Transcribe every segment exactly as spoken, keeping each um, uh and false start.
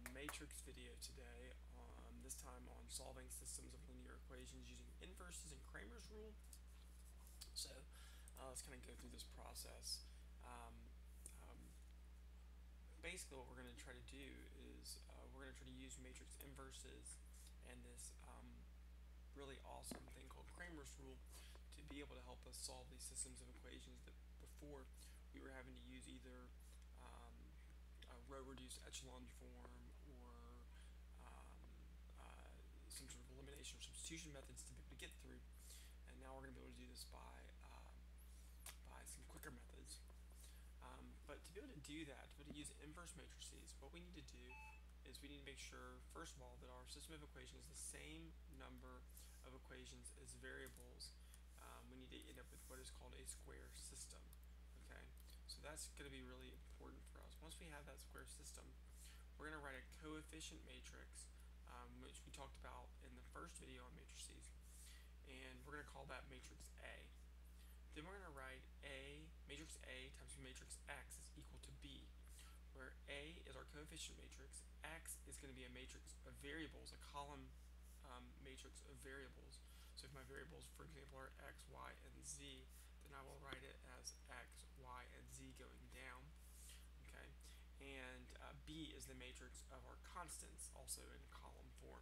matrix video today, um, this time on solving systems of linear equations using inverses and Cramer's rule. So uh, let's kind of go through this process. Um, um, basically what we're going to try to do is uh, we're going to try to use matrix inverses and this um, really awesome thing called Cramer's rule to be able to help us solve these systems of equations that before we were having to use either um, a row reduced echelon form or um, uh, some sort of elimination or substitution methods to be able to get through, and now we're going to be able to do this by uh, by some quicker methods. Um, but to be able to do that, to be able to use inverse matrices, what we need to do is we need to make sure, first of all, that our system of equations is the same number of equations as variables. Um, we need to end up with what is called a square system. Okay, so that's going to be really important for us. Once we have that square system, we're going to write a coefficient matrix, um, which we talked about in the first video on matrices, and we're going to call that matrix A. Then we're going to write A, matrix A times matrix X is equal to B, where A is our coefficient matrix, X is going to be a matrix of variables, a column um, matrix of variables. So if my variables, for example, are X, Y, and Z, then I will write it as X, Y, and Z going down. Okay, and uh, B is the matrix of our constants, also in column form.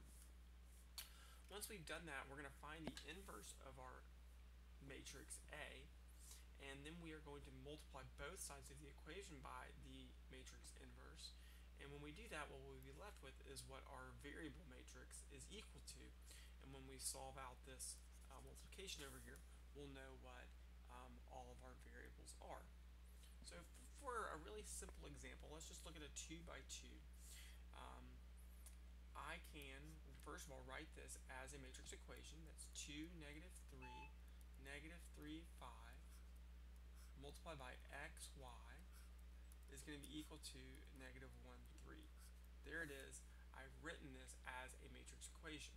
Once we've done that, we're going to find the inverse of our matrix A, and then we are going to multiply both sides of the equation by the matrix inverse, and when we do that, what we'll be left with is what our variable matrix is equal to, and when we solve out this uh, multiplication over here, we'll know what um, all of our variables are. So for a really simple example, let's just look at a two by two. Um, I can, first of all, write this as a matrix equation. That's two, negative three, negative three, five, multiplied by x, y, is going to be equal to negative one, three. There it is. I've written this as a matrix equation.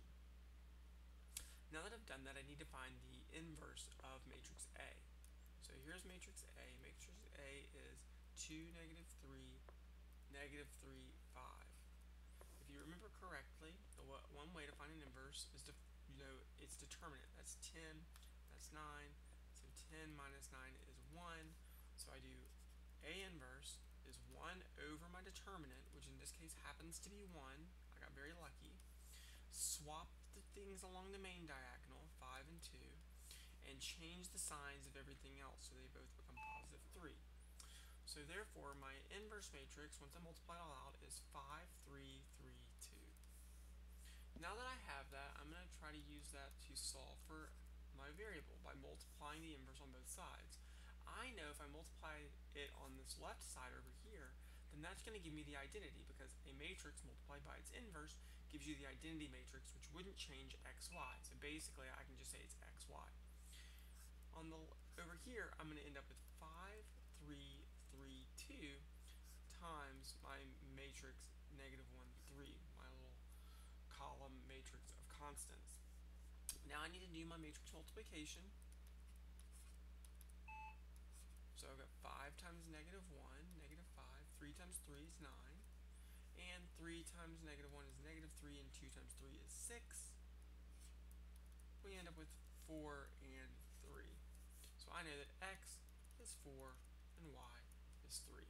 Now that I've done that, I need to find the inverse of matrix A. So here's matrix A. Matrix A is two, negative three, negative three, five. If you remember correctly, the one way to find an inverse is to, you know, its determinant. That's ten, that's nine, so ten minus nine is one. So I do A inverse is one over my determinant, which in this case happens to be one. I got very lucky. Swap the things along the main diagonal, five and two, and change the signs of everything else so they both become positive three. So therefore, my inverse matrix, once I multiply it all out, is five, three, three, two. Now that I have that, I'm going to try to use that to solve for my variable by multiplying the inverse on both sides. I know if I multiply it on this left side over here, then that's going to give me the identity, because a matrix multiplied by its inverse gives you the identity matrix, which wouldn't change x, y. So basically, I can just say it's x, y. On the over here, I'm going to end up with five, three, three, two times my matrix negative one, three, my little column matrix of constants. Now I need to do my matrix multiplication. So I've got five times negative one, negative five, three times three is nine, and three times negative one is negative three, and two times three is six. We end up with four and three. So I know that x is four and y is three.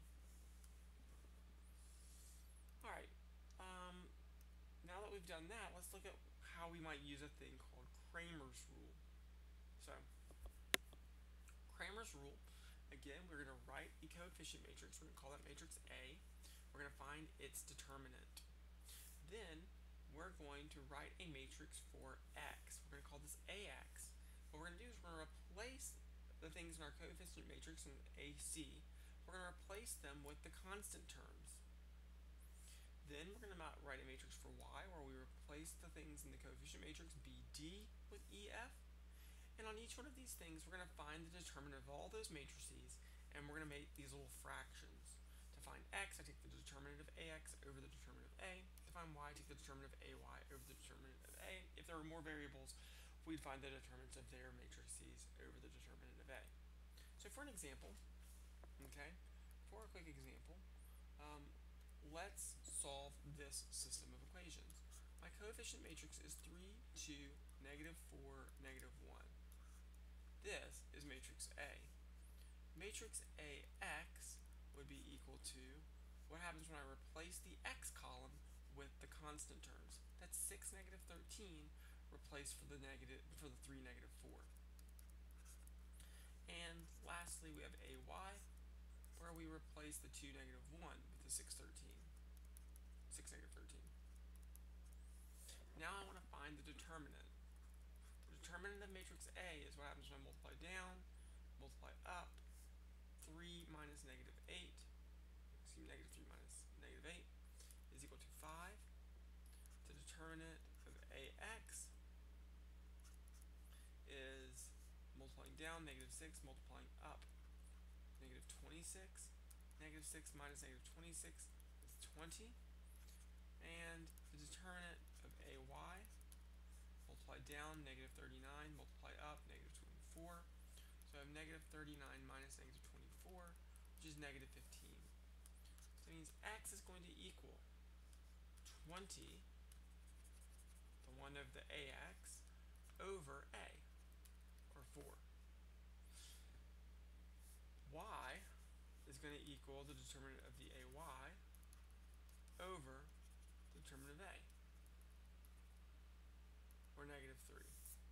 Alright, um, now that we've done that, let's look at how we might use a thing called Cramer's rule. So, Cramer's rule, again, we're going to write the coefficient matrix. We're going to call that matrix A. We're going to find its determinant. Then, we're going to write a matrix for x. We're going to call this A X. What we're going to do is we're going to replace the things in our coefficient matrix in A C. We're going to replace them with the constant terms. Then we're going to write a matrix for y, where we replace the things in the coefficient matrix B D with E F. And on each one of these things, we're going to find the determinant of all those matrices, and we're going to make these little fractions. To find x, I take the determinant of A X over the determinant of A. To find y, I take the determinant of A Y over the determinant of A. If there were more variables, we'd find the determinants of their matrices over the determinant of A. So for an example, okay, for a quick example, um, let's solve this system of equations. My coefficient matrix is three, two, negative four, negative one. This is matrix A. Matrix A x would be equal to what happens when I replace the x column with the constant terms. That's six, negative thirteen replaced for the negative for the three, negative four. And lastly, we have A y, where we replace the two, negative one with the six, thirteen. six, negative thirteen. Now I want to find the determinant. The determinant of matrix A is what happens when I multiply down, multiply up. three minus negative eight, excuse me, negative three minus negative eight is equal to five. The determinant of ax is multiplying down, negative six, multiplying up, negative twenty-six. Negative six minus negative twenty-six is twenty. And the determinant of ay, multiply down, negative thirty-nine, multiply up, negative twenty-four. So I have negative thirty-nine minus negative twenty-four, which is negative fifteen. So that means x is going to equal twenty, the one of the ax, over a, or four. Y is going to equal the determinant of the ay over the determinant of a, or negative three.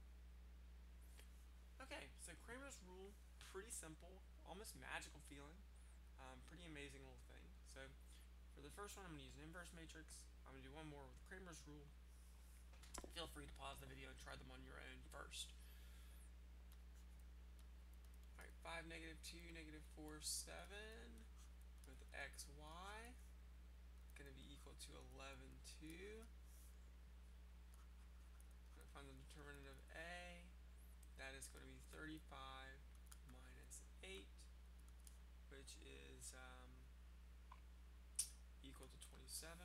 Okay, so Cramer's rule, pretty simple, almost magical feeling, um, pretty amazing little thing. So for the first one, I'm going to use an inverse matrix. I'm going to do one more with Cramer's rule. Feel free to pause the video and try them on your own first. Alright, five, negative two, negative four, seven with xy going to be equal to eleven, two. I'm going to find the determinant of a. That is going to be thirty-five minus eight, which is um, equal to twenty-seven.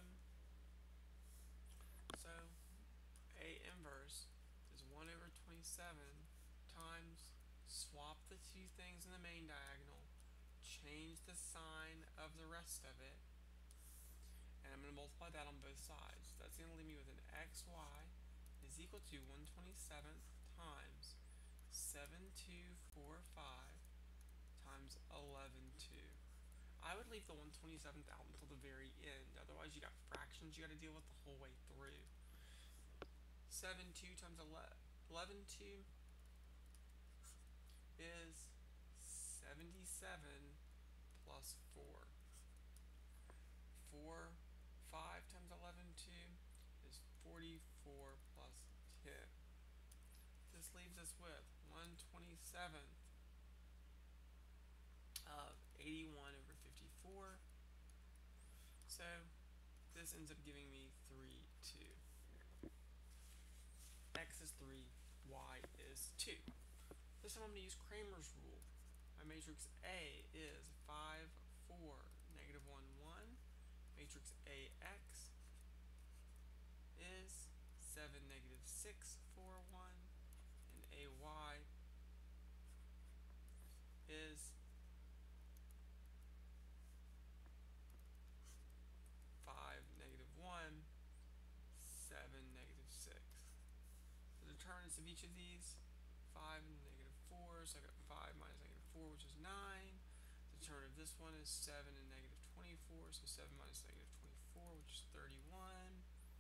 So A inverse is one over twenty-seven times, swap the two things in the main diagonal, change the sign of the rest of it, and I'm going to multiply that on both sides. That's going to leave me with an xy is equal to one twenty-seventh times seven two four five times eleven two. I would leave the one twenty-seventh out until the very end, otherwise you got fractions you got to deal with the whole way through. seven two times eleven two is seventy-seven plus four. four, five times eleven two is forty-four plus ten. This leaves us with one twenty-seventh of eighty-one over fifty-four. So this ends up giving me three, two. X is three, y is two. This time I'm going to use Cramer's rule. My matrix A is five, four, negative one, one. Matrix A x is seven, negative six, four, one. And A y is five, negative one, seven, negative six. The determinants of each of these, five and negative four, so I got five minus negative four, which is nine. The determinant of this one is seven and negative twenty-four, so seven minus negative twenty-four, which is thirty-one.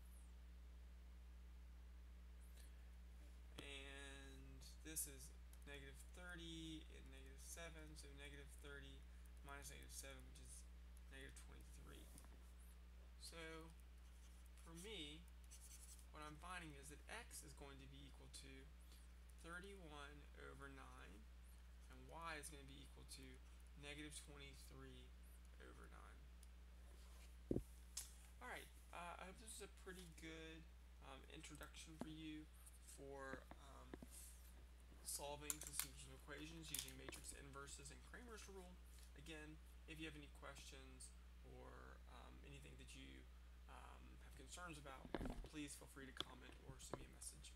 And this is negative thirty and negative seven, so negative thirty minus negative seven, which is negative twenty-three. So for me, what I'm finding is that x is going to be equal to thirty-one over nine, and y is going to be equal to negative twenty-three over nine. Alright, uh, I hope this is a pretty good um, introduction for you for um, solving systems of equations using matrix inverses and Cramer's rule. Again, if you have any questions or um, anything that you um, have concerns about, please feel free to comment or send me a message.